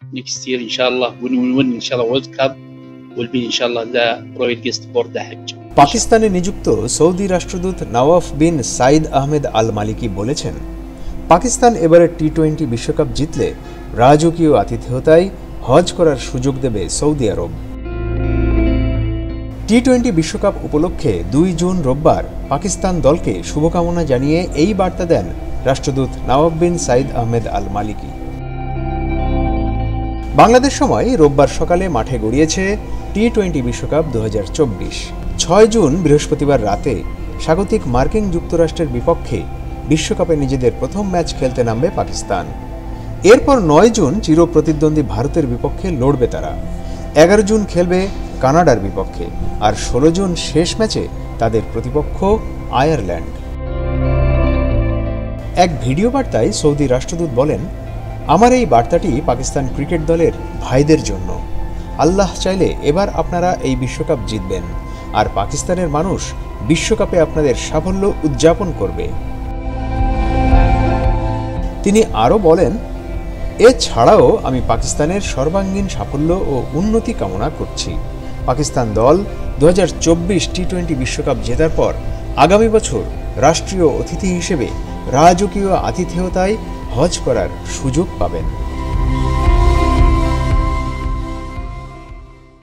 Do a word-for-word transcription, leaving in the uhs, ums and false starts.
next year, inshallah, when we win, inshallah, World Cup, will be, inshallah, the royal guest for the Hajj. পাকিস্তানে নিযুক্ত Saudi রাষ্ট্রদূত নওয়াফ বিন সাইদ আহমেদ আল মালিকি বলেছেন, পাকিস্তান এবারে T twenty বিশ্বকাপ জিতলে রাজকীয় আতিথেয়তায় হজ করার সুযোগ দেবে সৌদি আরব। টি টোয়েন্টি বিশ্বকাপ উপলক্ষে দুই জুন রোববার পাকিস্তান দলকে শুভকামনা জানিয়ে এই বার্তা দেন রাষ্ট্রদূত নওয়াফ বিন সাইদ আহমেদ আল মালিকি। বাংলাদেশ সময় রোববার সকালে মাঠে গড়িয়েছে টি টোয়েন্টি বিশ্বকাপ দু হাজার চব্বিশ। ছয় জুন বৃহস্পতিবার রাতে স্বাগতিক মার্কিন যুক্তরাষ্ট্রের বিপক্ষে বিশ্বকাপে নিজেদের প্রথম ম্যাচ খেলতে নামবে পাকিস্তান। এরপর নয় জুন চিরপ্রতিদ্বন্দ্বী ভারতের বিপক্ষে লড়বে তারা। এগারো জুন খেলবে কানাডার বিপক্ষে, আর ষোলো জুন শেষ ম্যাচে তাদের প্রতিপক্ষ আয়ারল্যান্ড। এক ভিডিও বার্তায় সৌদি রাষ্ট্রদূত বলেন, আমার এই বার্তাটি পাকিস্তান ক্রিকেট দলের ভাইদের জন্য। আল্লাহ চাইলে এবার আপনারা এই বিশ্বকাপ জিতবেন, আর পাকিস্তানের মানুষ বিশ্বকাপে আপনাদের সাফল্য উদযাপন করবে। তিনি আরও বলেন, এছাড়াও আমি পাকিস্তানের সর্বাঙ্গীন সাফল্য ও উন্নতি কামনা করছি। পাকিস্তান দল দু হাজার চব্বিশ টি টোয়েন্টি বিশ্বকাপ জেতার পর আগামী বছর রাষ্ট্রীয় অতিথি হিসেবে রাজকীয় আতিথেয়তায় হজ করার সুযোগ পাবেন।